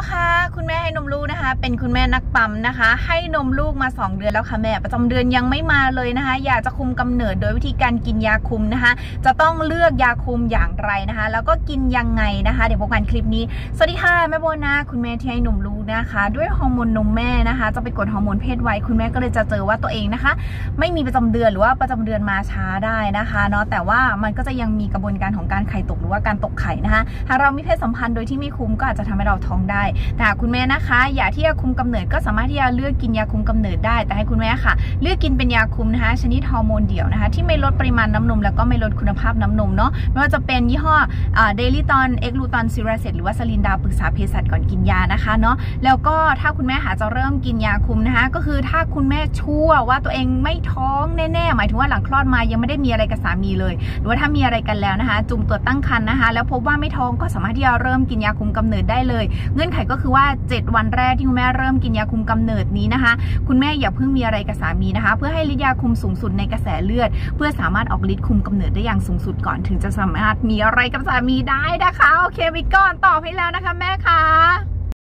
ค่ะคุณแม่ให้นมลูกนะคะเป็นคุณแม่นักปั๊มนะคะให้นมลูกมา2 เดือนแล้วค่ะแม่ประจำเดือนยังไม่มาเลยนะคะอยากจะคุมกำเนิดโดยวิธีการกินยาคุมนะคะจะต้องเลือกยาคุมอย่างไรนะคะแล้วก็กินยังไงนะคะเดี๋ยวพบกันคลิปนี้สวัสดีค่ะแม่โบนะคุณแม่ที่ให้นมลูกนะคะด้วยฮอร์โมนนมแม่นะคะจะไปกดฮอร์โมนเพศไว้คุณแม่ก็เลยจะเจอว่าตัวเองนะคะไม่มีประจำเดือนหรือว่าประจำเดือนมาช้าได้นะคะเนาะแต่ว่ามันก็จะยังมีกระบวนการของการไข่ตกหรือว่าการตกไข่นะคะหากเรามีเพศสัมพันธ์โดยที่ไม่คุมก็อาจจะทำให้เราท้องได้แต่คุณแม่นะคะอยากที่จะคุมกำเนิดก็สามารถที่จะเลือกกินยาคุมกำเนิดได้แต่ให้คุณแม่ค่ะเลือกกินเป็นยาคุมนะคะชนิดฮอร์โมนเดี่ยวนะคะที่ไม่ลดปริมาณน้ำนมแล้วก็ไม่ลดคุณภาพน้ำนมเนาะไม่ว่าจะเป็นยี่ห้อเดลิตอนเอ็กลูตอนซิราเซตหรือว่าซาลินดาปรึกษาเภสัชก่อนกินยานะคะเนาะแล้วก็ถ้าคุณแม่หาจะเริ่มกินยาคุมนะคะก็คือถ้าคุณแม่ชัวร์ว่าตัวเองไม่ท้องแน่ๆหมายถึงว่าหลังคลอดมายังไม่ได้มีอะไรกับสามีเลยหรือว่าถ้ามีอะไรกันแล้วนะคะจุ่มตรวจตั้งครรภ์นะคะแล้วพบว่าไม่ท้องก็สามารถที่จะเริ่มกินยาคุมกำเนิดได้เลยเงื่อนไขก็คือว่า7 วันแรกที่คุณแม่เริ่มกินยาคุมกำเนิดนี้นะคะคุณแม่อย่าเพิ่งมีอะไรกับสามีนะคะเพื่อให้ฤทธิ์ยาคุมสูงสุดในกระแสเลือดเพื่อสามารถออกฤทธิ์คุมกำเนิดได้อย่างสูงสุดก่อนถึงจะสามารถมีอะไรกับสามีได้นะคะโอเคไปก่อนตอบให้แล้วนะคะแม่คะ